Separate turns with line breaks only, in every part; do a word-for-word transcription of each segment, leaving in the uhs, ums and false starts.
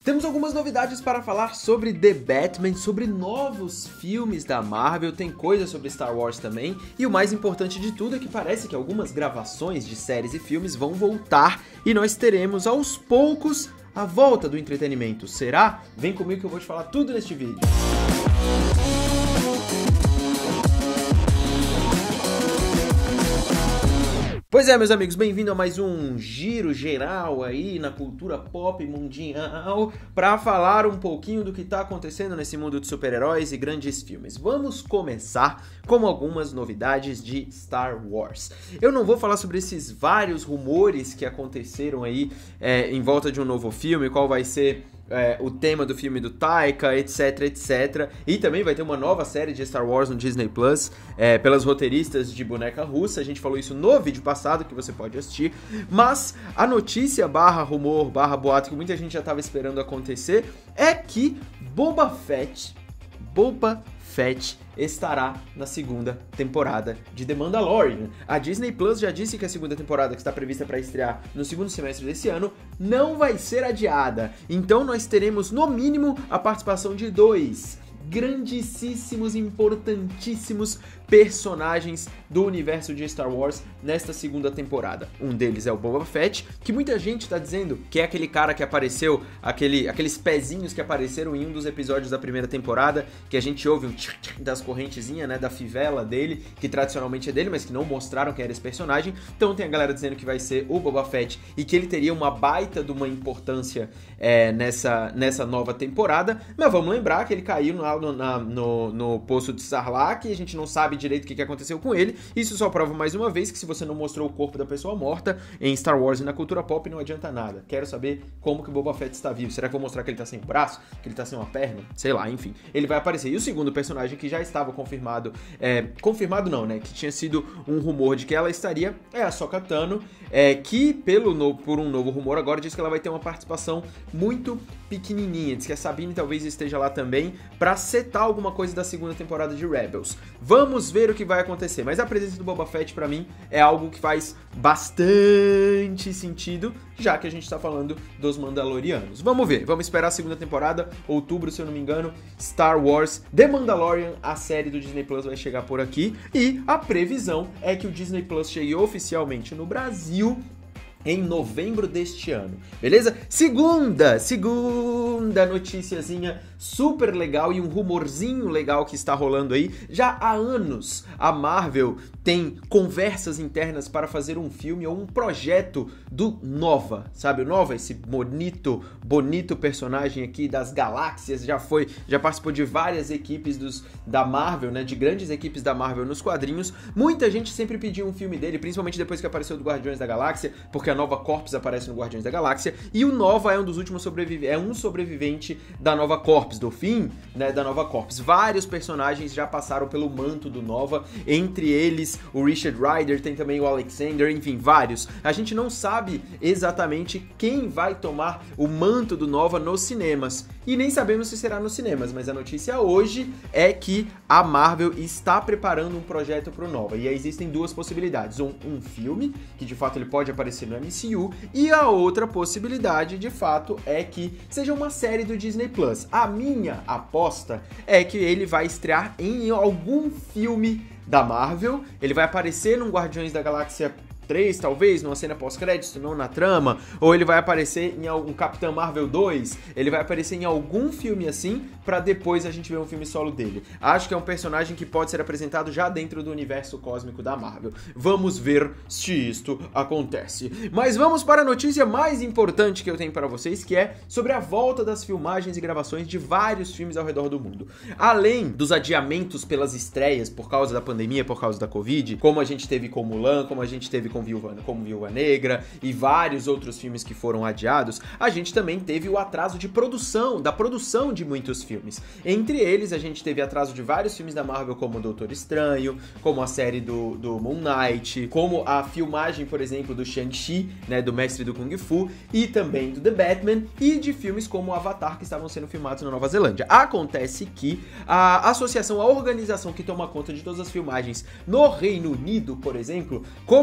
Temos algumas novidades para falar sobre The Batman, sobre novos filmes da Marvel, tem coisa sobre Star Wars também, e o mais importante de tudo é que parece que algumas gravações de séries e filmes vão voltar e nós teremos aos poucos a volta do entretenimento. Será? Vem comigo que eu vou te falar tudo neste vídeo. Pois é, meus amigos, bem-vindo a mais um giro geral aí na cultura pop mundial para falar um pouquinho do que está acontecendo nesse mundo de super-heróis e grandes filmes. Vamos começar com algumas novidades de Star Wars. Eu não vou falar sobre esses vários rumores que aconteceram aí é, em volta de um novo filme, qual vai ser É, o tema do filme do Taika, etc, etc. E também vai ter uma nova série de Star Wars no Disney Plus, é, pelas roteiristas de Boneca Russa. A gente falou isso no vídeo passado, que você pode assistir. Mas a notícia barra rumor, barra boato, que muita gente já estava esperando acontecer, é que Boba Fett, Boba Fett estará na segunda temporada de The Mandalorian. A Disney Plus já disse que a segunda temporada, que está prevista para estrear no segundo semestre desse ano, não vai ser adiada. Então nós teremos no mínimo a participação de dois grandíssimos, importantíssimos personagens do universo de Star Wars nesta segunda temporada. Um deles é o Boba Fett, que muita gente está dizendo que é aquele cara que apareceu, aquele, aqueles pezinhos que apareceram em um dos episódios da primeira temporada, que a gente ouve um tchic tchic das correntezinhas, né, da fivela dele, que tradicionalmente é dele, mas que não mostraram quem era esse personagem. Então tem a galera dizendo que vai ser o Boba Fett e que ele teria uma baita de uma importância é, nessa, nessa nova temporada, mas vamos lembrar que ele caiu no No, na, no, no poço de Sarlacc e a gente não sabe direito o que, que aconteceu com ele. Isso só prova mais uma vez que se você não mostrou o corpo da pessoa morta em Star Wars e na cultura pop, não adianta nada. Quero saber como que o Boba Fett está vivo. Será que eu vou mostrar que ele tá sem braço? Que ele tá sem uma perna? Sei lá, enfim. Ele vai aparecer. E o segundo personagem que já estava confirmado, é, confirmado não, né? Que tinha sido um rumor de que ela estaria, é a Ahsoka Tano, é, que pelo no, por um novo rumor agora diz que ela vai ter uma participação muito pequenininha. Diz que a Sabine talvez esteja lá também pra setar alguma coisa da segunda temporada de Rebels. Vamos ver o que vai acontecer, mas a presença do Boba Fett pra mim é algo que faz bastante sentido, já que a gente tá falando dos Mandalorianos. Vamos ver, vamos esperar a segunda temporada, outubro, se eu não me engano, Star Wars The Mandalorian, a série do Disney Plus vai chegar por aqui, e a previsão é que o Disney Plus chegue oficialmente no Brasil em novembro deste ano, beleza? Segunda, segunda noticiazinha super legal e um rumorzinho legal que está rolando aí. Já há anos a Marvel tem conversas internas para fazer um filme ou um projeto do Nova, sabe? O Nova, esse bonito, bonito personagem aqui das galáxias, já foi, já participou de várias equipes dos, da Marvel, né? De grandes equipes da Marvel nos quadrinhos. Muita gente sempre pediu um filme dele, principalmente depois que apareceu do Guardiões da Galáxia, porque a Nova Corps aparece no Guardiões da Galáxia, e o Nova é um dos últimos sobreviventes, é um sobrevivente da Nova Corps, do fim, né, da Nova Corps. Vários personagens já passaram pelo manto do Nova, entre eles o Richard Rider, tem também o Alexander, enfim, vários. A gente não sabe exatamente quem vai tomar o manto do Nova nos cinemas, e nem sabemos se será nos cinemas, mas a notícia hoje é que a Marvel está preparando um projeto para o Nova, e aí existem duas possibilidades, um, um filme, que de fato ele pode aparecer no M C U, e a outra possibilidade, de fato, é que seja uma série do Disney Plus. A minha aposta é que ele vai estrear em algum filme da Marvel, ele vai aparecer num Guardiões da Galáxia três, talvez, numa cena pós-crédito, não na trama, ou ele vai aparecer em um Capitão Marvel dois, ele vai aparecer em algum filme assim, pra depois a gente ver um filme solo dele. Acho que é um personagem que pode ser apresentado já dentro do universo cósmico da Marvel. Vamos ver se isto acontece. Mas vamos para a notícia mais importante que eu tenho para vocês, que é sobre a volta das filmagens e gravações de vários filmes ao redor do mundo. Além dos adiamentos pelas estreias por causa da pandemia, por causa da Covid, como a gente teve com Mulan, como a gente teve com Viúva, como Viúva Negra e vários outros filmes que foram adiados, a gente também teve o atraso de produção, da produção de muitos filmes. Entre eles, a gente teve atraso de vários filmes da Marvel, como o Doutor Estranho, como a série do, do Moon Knight, como a filmagem, por exemplo, do Shang-Chi, né, do Mestre do Kung Fu, e também do The Batman, e de filmes como o Avatar, que estavam sendo filmados na Nova Zelândia. Acontece que a associação, a organização que toma conta de todas as filmagens no Reino Unido, por exemplo, começou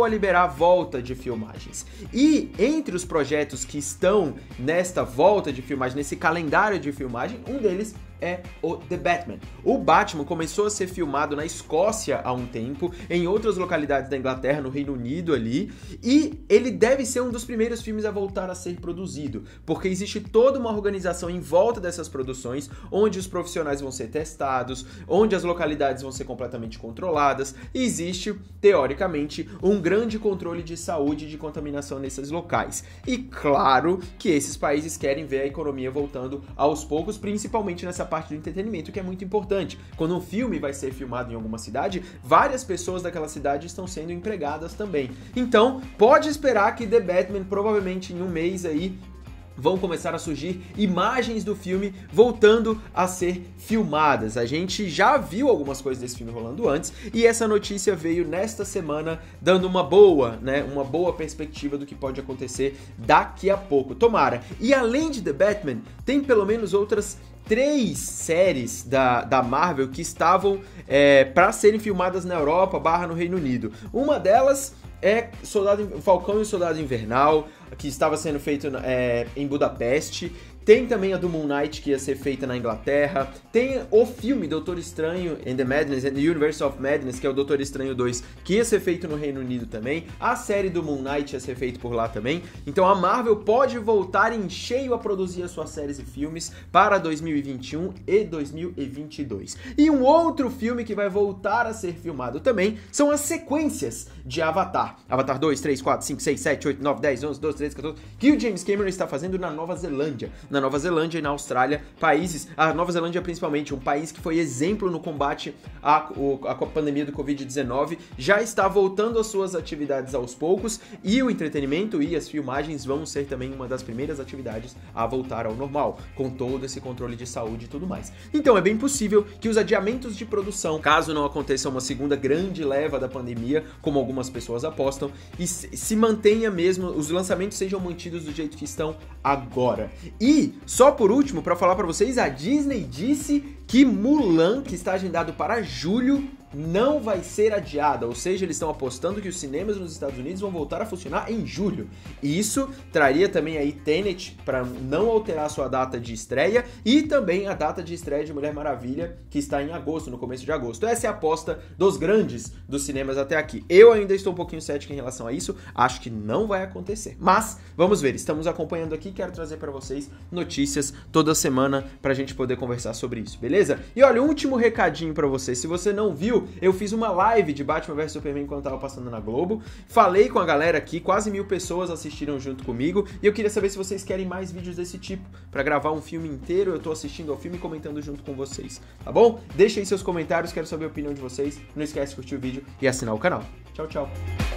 começou a liberar a volta de filmagens. E entre os projetos que estão nesta volta de filmagem, nesse calendário de filmagem, um deles é o The Batman. O Batman começou a ser filmado na Escócia há um tempo, em outras localidades da Inglaterra, no Reino Unido ali, e ele deve ser um dos primeiros filmes a voltar a ser produzido, porque existe toda uma organização em volta dessas produções, onde os profissionais vão ser testados, onde as localidades vão ser completamente controladas, e existe, teoricamente, um grande controle de saúde e de contaminação nesses locais. E claro que esses países querem ver a economia voltando aos poucos, principalmente nessa parte do entretenimento, que é muito importante. Quando um filme vai ser filmado em alguma cidade, várias pessoas daquela cidade estão sendo empregadas também. Então, pode esperar que The Batman, provavelmente em um mês aí, vão começar a surgir imagens do filme voltando a ser filmadas. A gente já viu algumas coisas desse filme rolando antes, e essa notícia veio nesta semana dando uma boa, né, uma boa perspectiva do que pode acontecer daqui a pouco. Tomara. E além de The Batman, tem pelo menos outras três séries da, da Marvel que estavam é, para serem filmadas na Europa barra no Reino Unido. Uma delas é Soldado, Falcão e o Soldado Invernal, que estava sendo feito é, em Budapeste. Tem também a do Moon Knight, que ia ser feita na Inglaterra. Tem o filme Doutor Estranho and the Madness, and the Universe of Madness, que é o Doutor Estranho dois, que ia ser feito no Reino Unido também. A série do Moon Knight ia ser feita por lá também. Então a Marvel pode voltar em cheio a produzir as suas séries e filmes para dois mil e vinte e um e dois mil e vinte e dois. E um outro filme que vai voltar a ser filmado também são as sequências de Avatar. Avatar dois, três, quatro, cinco, seis, sete, oito, nove, dez, onze, doze, treze, quatorze, que o James Cameron está fazendo na Nova Zelândia. Na Nova Zelândia e na Austrália, países, a Nova Zelândia principalmente, um país que foi exemplo no combate à, à pandemia do covid dezenove, já está voltando às suas atividades aos poucos, e o entretenimento e as filmagens vão ser também uma das primeiras atividades a voltar ao normal, com todo esse controle de saúde e tudo mais. Então é bem possível que os adiamentos de produção, caso não aconteça uma segunda grande leva da pandemia, como algumas pessoas apostam, e se mantenha mesmo, os lançamentos sejam mantidos do jeito que estão agora. E só por último, para falar para vocês, a Disney disse que Mulan, que está agendado para julho, não vai ser adiada, ou seja, eles estão apostando que os cinemas nos Estados Unidos vão voltar a funcionar em julho. E isso traria também aí Tenet para não alterar a sua data de estreia, e também a data de estreia de Mulher Maravilha, que está em agosto, no começo de agosto. Essa é a aposta dos grandes dos cinemas até aqui. Eu ainda estou um pouquinho cético em relação a isso, acho que não vai acontecer. Mas vamos ver, estamos acompanhando aqui, quero trazer para vocês notícias toda semana para a gente poder conversar sobre isso, beleza? E olha, um último recadinho para você, se você não viu, eu fiz uma live de Batman versus Superman enquanto estava passando na Globo, falei com a galera aqui, quase mil pessoas assistiram junto comigo, e eu queria saber se vocês querem mais vídeos desse tipo, para gravar um filme inteiro, eu tô assistindo ao filme e comentando junto com vocês, tá bom? Deixem aí seus comentários, quero saber a opinião de vocês, não esquece de curtir o vídeo e assinar o canal. Tchau, tchau!